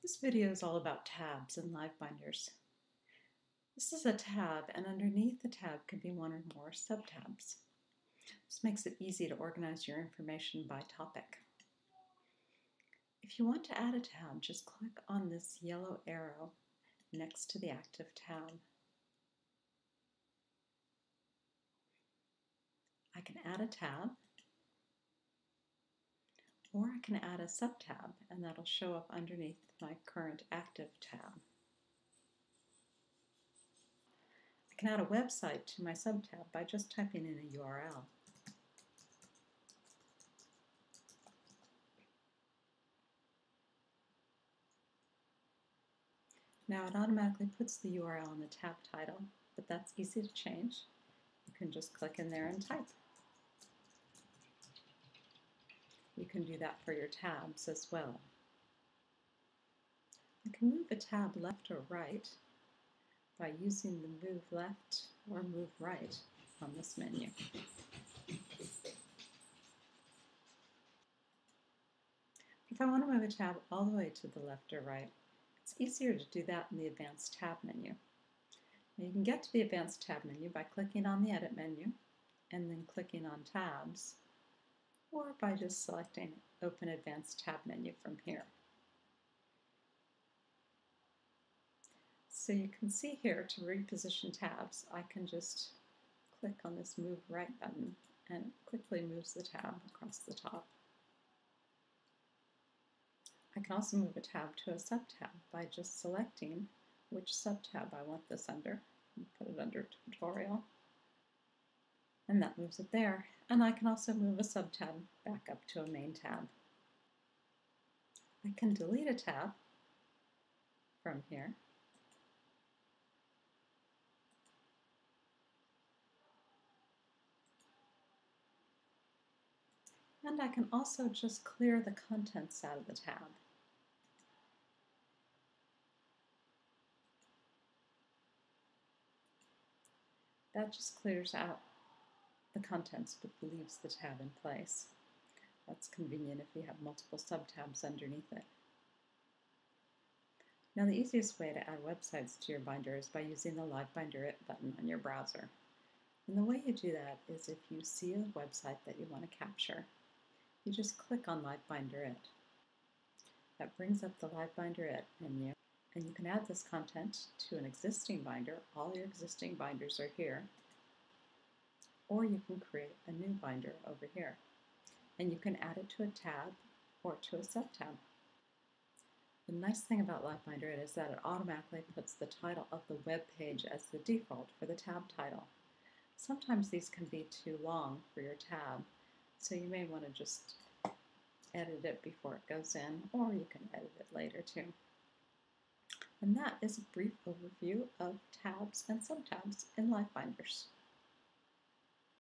This video is all about tabs and LiveBinders. This is a tab, and underneath the tab can be one or more subtabs. This makes it easy to organize your information by topic. If you want to add a tab, just click on this yellow arrow next to the active tab. I can add a tab, or I can add a subtab, and that'll show up underneath my current active tab. I can add a website to my subtab by just typing in a URL. Now it automatically puts the URL in the tab title, but that's easy to change. You can just click in there and type. You can do that for your tabs as well. You can move a tab left or right by using the Move Left or Move Right on this menu. If I want to move a tab all the way to the left or right, it's easier to do that in the Advanced Tab menu. Now you can get to the Advanced Tab menu by clicking on the Edit menu and then clicking on Tabs, or by just selecting Open Advanced Tab menu from here. So you can see here, to reposition tabs, I can just click on this Move Right button and it quickly moves the tab across the top. I can also move a tab to a subtab by just selecting which subtab I want this under, and put it under Tutorial, and that moves it there. And I can also move a subtab back up to a main tab. I can delete a tab from here. And I can also just clear the contents out of the tab. That just clears out the contents but leaves the tab in place. That's convenient if you have multiple subtabs underneath it. Now the easiest way to add websites to your binder is by using the LiveBinder button on your browser. And the way you do that is if you see a website that you want to capture, you just click on LiveBinder. That brings up the LiveBinder menu, and you can add this content to an existing binder. All your existing binders are here. Or you can create a new binder over here. And you can add it to a tab or to a subtab. The nice thing about LiveBinder is that it automatically puts the title of the web page as the default for the tab title. Sometimes these can be too long for your tab, so you may want to just edit it before it goes in, or you can edit it later too. And that is a brief overview of tabs and subtabs in LiveBinders.